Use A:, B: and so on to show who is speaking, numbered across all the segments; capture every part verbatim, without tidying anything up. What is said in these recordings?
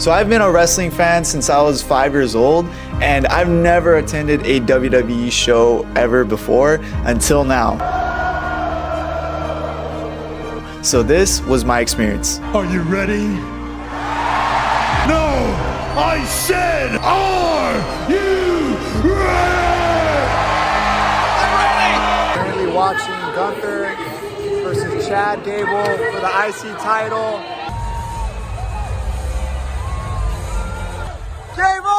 A: So I've been a wrestling fan since I was five years old, and I've never attended a W W E show ever before until now. So this was my experience.
B: Are you ready? No! I said, are you ready?
A: I'm ready! Currently watching Gunther versus Chad Gable for the I C title. Gable!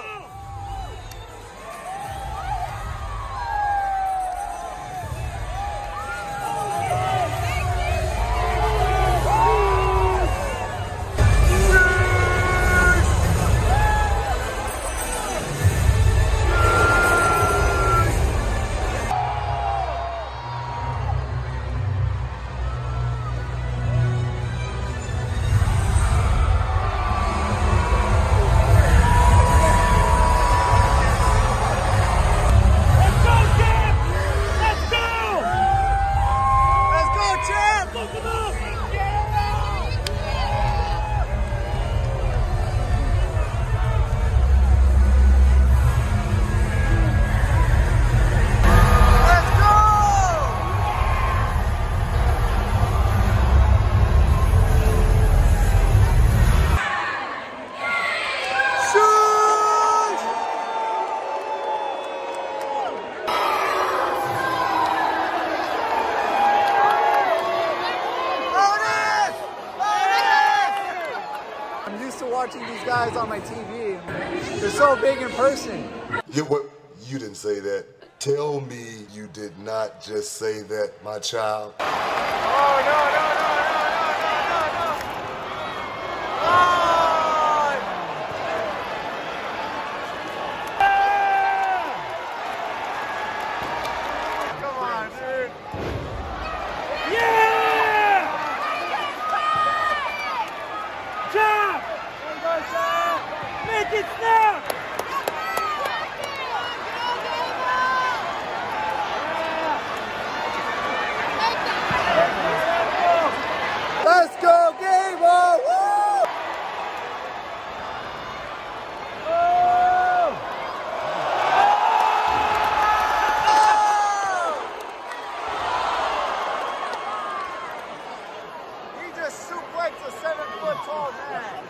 A: Watching these guys on my T V, they're so big in person.
C: You, what, you didn't say that. Tell me you did not just say that, my child.
A: Oh, no, no, no, no, no, no, no, no. Oh! Come on, dude. Yeah! Jump! Make it snap! Let's go, Gable! Woo! Oh! He just suplexed a seven foot tall man.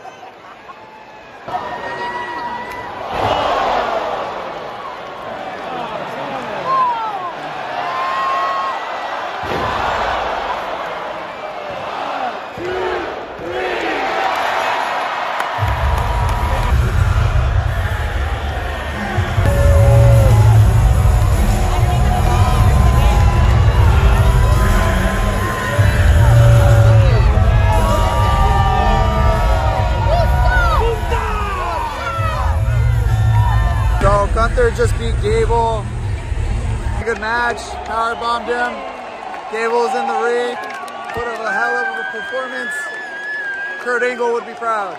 A: Gunther just beat Gable. Good match. Power bombed him. Gable's in the ring. Put up a hell of a performance. Kurt Angle would be proud.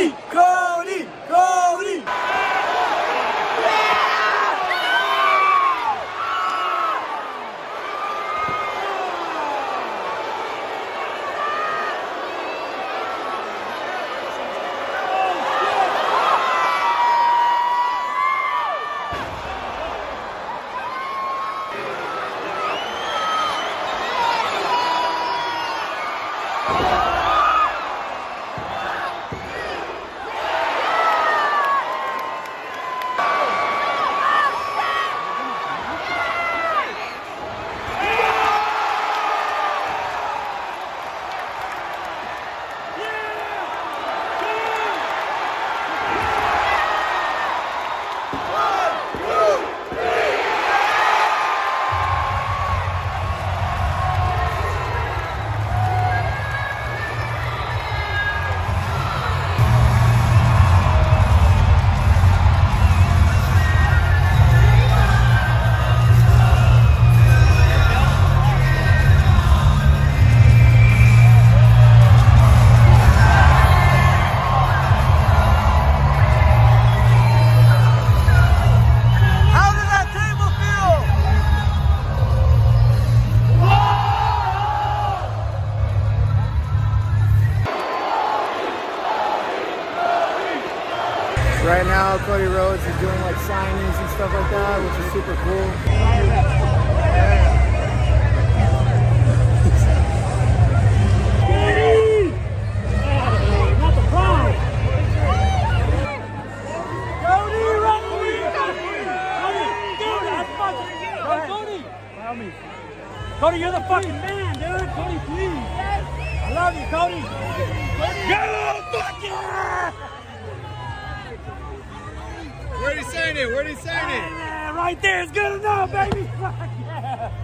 A: Cody, Cody, Cody. Right now, Cody Rhodes is doing like signings and stuff like that, which is super cool.
D: Not the prime. Cody, run me! Cody, that's fucking. Cody, allow me. Cody, you're the fucking man, dude. Cody, please. I love you, Cody. Go, fuck yeah!
A: Where'd he sign it? Where'd he sign it?
D: Yeah, right there is good enough, baby. Fuck yeah.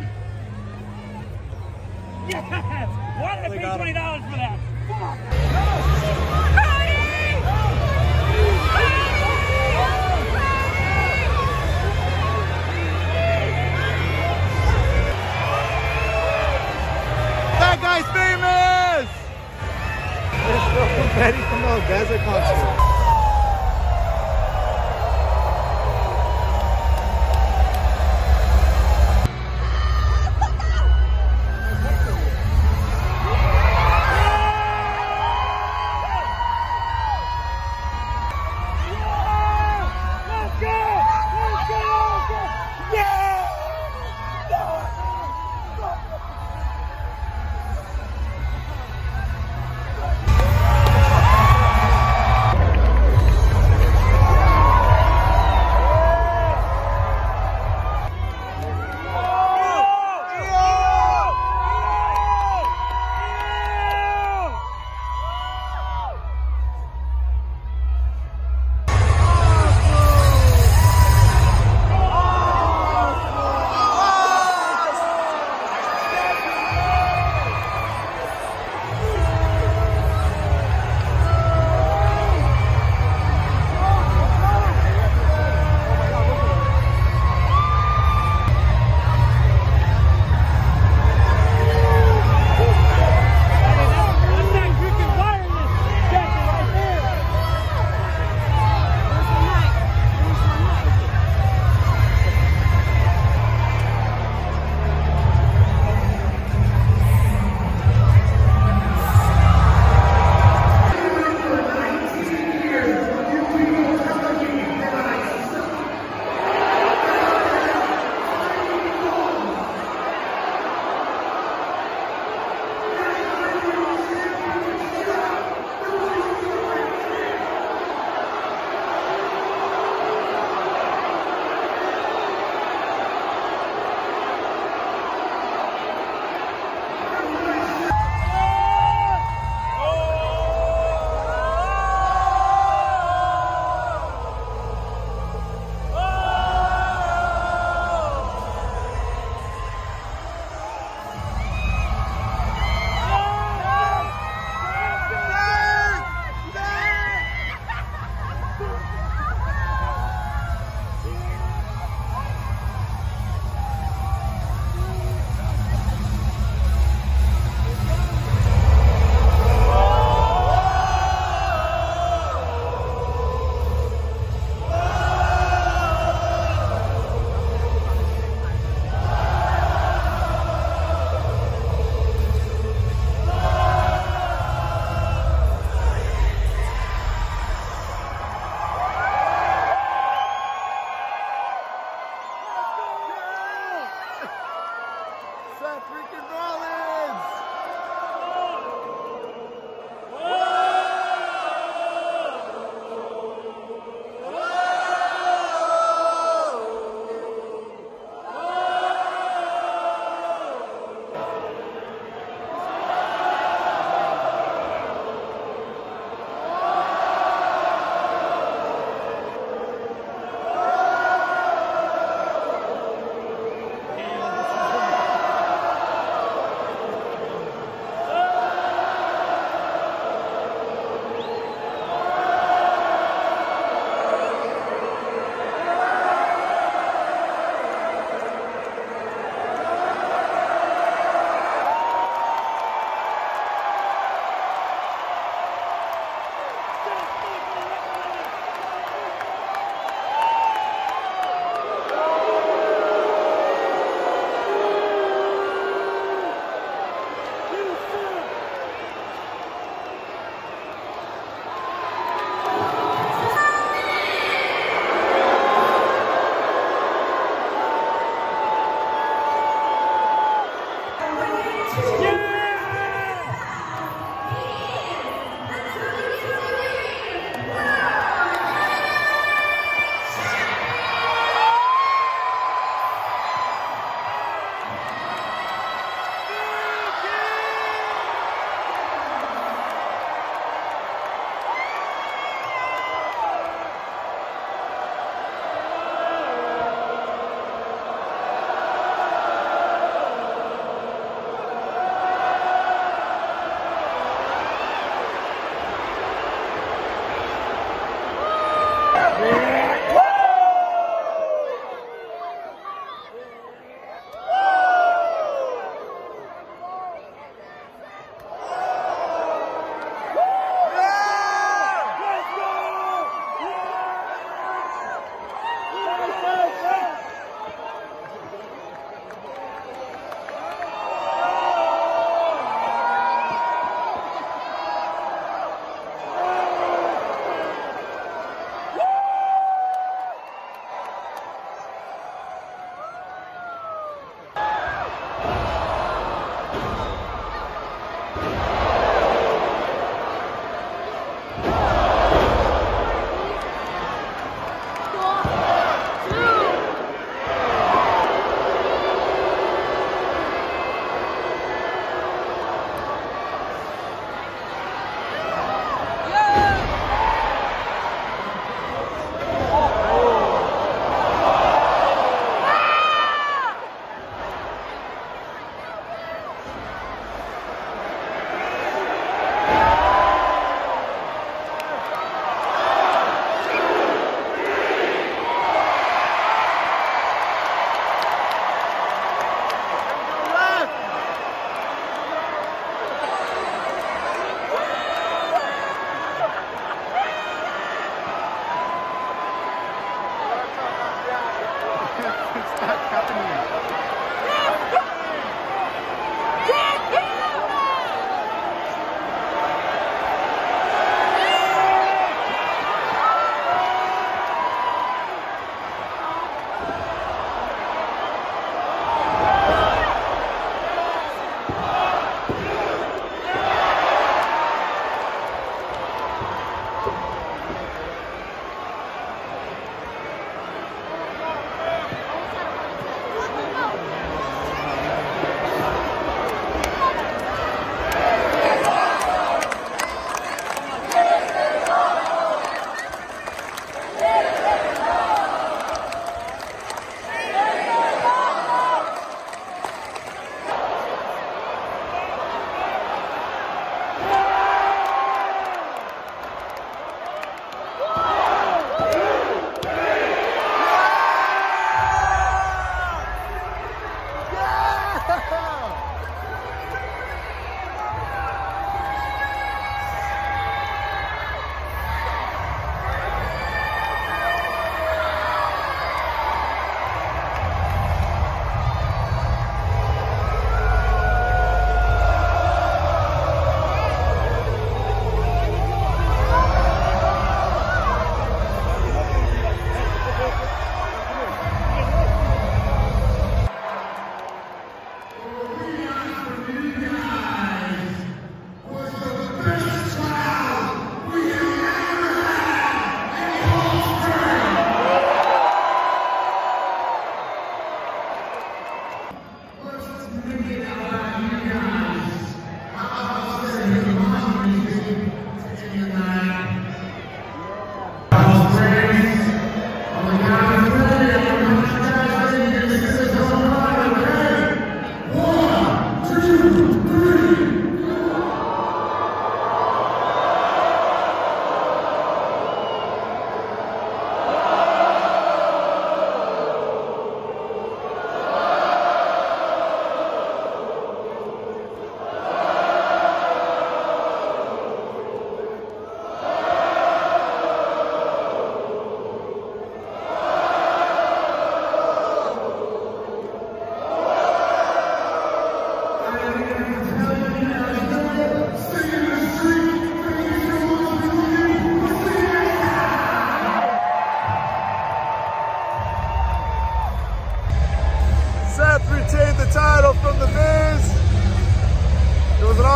D: Yes. Why did I pay twenty dollars for that? Fuck.
A: That guy's famous! It's so Betty from the Desert concert.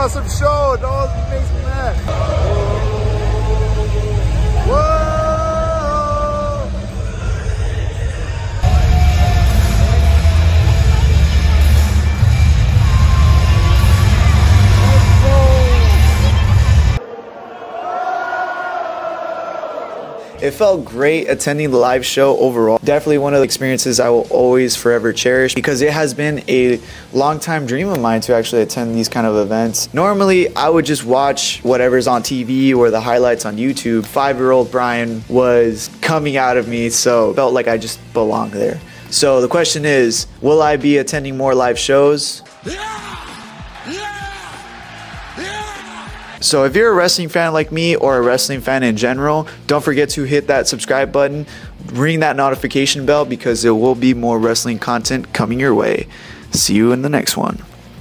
A: awesome show. It always makes me mad. Whoa!
E: It felt great attending the live show overall. Definitely one of the experiences I will always forever cherish because it has been a long-time dream of mine to actually attend these kind of events. Normally, I would just watch whatever's on T V or the highlights on YouTube. Five-year-old Brian was coming out of me, so felt like I just belonged there. So the question is, will I be attending more live shows? So if you're a wrestling fan like me or a wrestling fan in general, don't forget to hit that subscribe button, ring that notification bell because there will be more wrestling content coming your way. See you in the next one.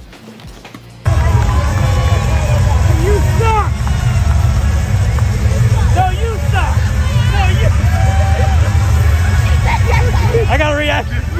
D: You suck! No, you suck! No, you... I gotta react.